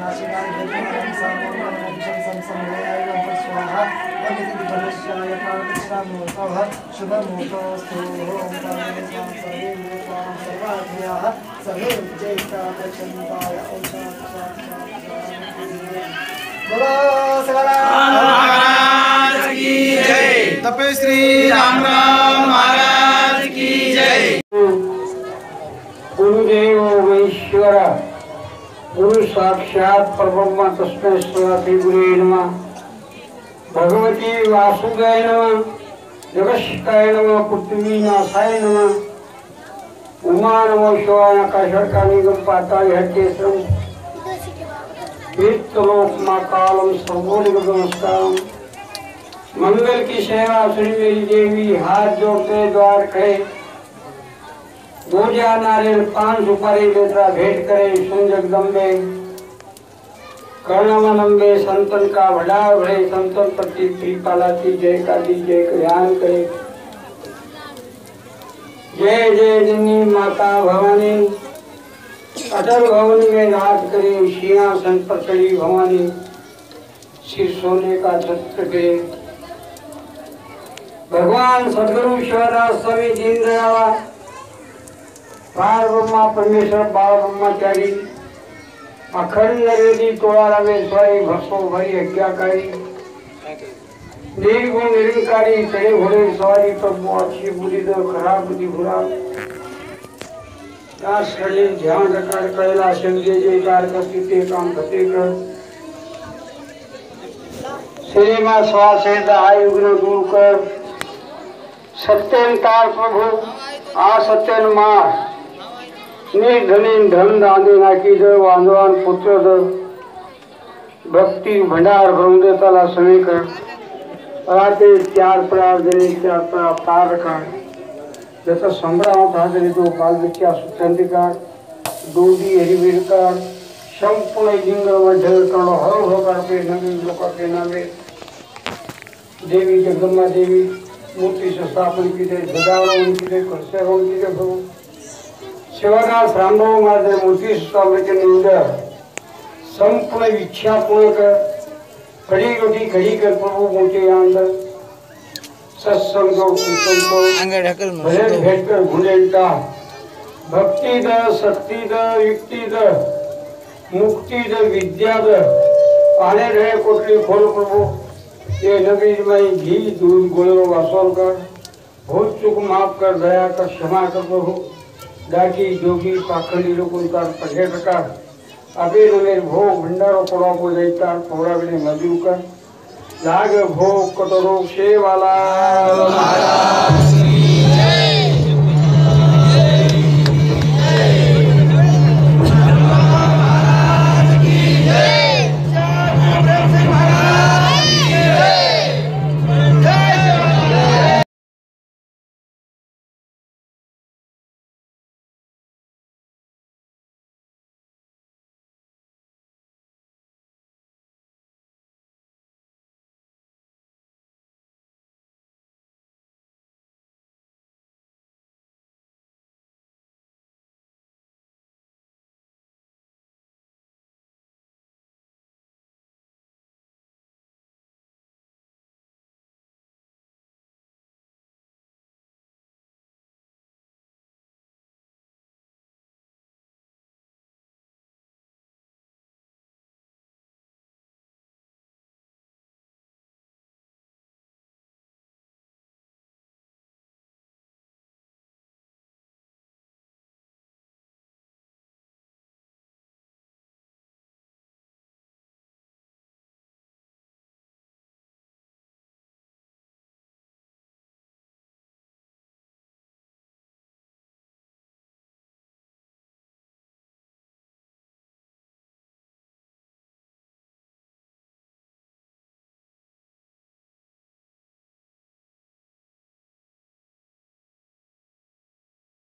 तपे श्री रामराव महाराज की जय। गुरुदेव वैश्वर गुरु साक्षात परब्रह्म तस्मै श्री गुरुवे नमः। भगवती वासुदेवाय नमः। जगश्काय नमः। पृथ्वीनाथाय नमः। उमा नमो शिवाय। आकाशकानि पाताल हट्टेश्वरम वेत्तलोक मा कालम सर्वोलिक नमस्कारम। मंगल की सेवा सुनी मेरी देवी। हाथ जोड़ते द्वार खड़े गोजा नारियल पान सुपारी लेता भेंट करे। सुन जगदम्बे कर्णमनंबे संतन का भला भरे। संतन प्रति कृपाला की जय का दी जय ध्यान करे। जय जय जननी माता भवानी। अटल भवन में राज करे। सिंहासन पर चढ़ी भवानी। सिर सोने का छत्र पे भगवान सदगुरु शिवदास स्वामी दीनदयाला पार ब्रह्मा परमेश्वर बाल ब्रह्मचारी अखंड वेदी तोड़ा रामेश्वरी भसो भरी हत्याकारी निर्गुण निरंकारी चढ़े घोड़े सवारी प्रभु अच्छी बुरी दो खराब बुद्धि बुरा ध्यान रखकर कैला जय जयकार करती ते काम करते कर। श्री मां स्वासेद आयुग्न दूर कर। सत्यंतार प्रभु आ सत्यन मार निर्धनी धन दाने नाकी दे वांदवान पुत्र दे भक्ति भंडार भरून देताला समय कर। राते चार प्रार्थने चार प्राप्तार रखा जैसा संभ्राम था जरी दो बाल बच्चा सुचंदिकार दूधी हरिवीरकार संपूर्ण जिंगर वजल करो हर होकर पे नवी लोक के नामे देवी जगदम्बा देवी मूर्ति स्थापन की दे सजावट उनकी दे कृष्ण उनकी दे प्रभु शिवदास रामराव महाराज मूर्ति स्थापन के अंदर संपूर्ण इच्छा पूर्ण कर खड़ी रोटी खड़ी कर प्रभु मूर्ति अंदर सत्संग भजन भेंट कर भूलेटा भक्ति द शक्ति द युक्ति द मुक्ति द विद्या द पाने रहे कोटली खोल प्रभु। ये नबी में घी दूध गोलो वासोल कर भूत चूक माफ कर दया कर क्षमा कर प्रभु। डाकी जोगी पाखंडी लोग उनका पढ़े कर अभी मेरे भोग भंडारों पड़ो को लेता थोड़ा भी मजू कर लाग भोग कटोरो से वाला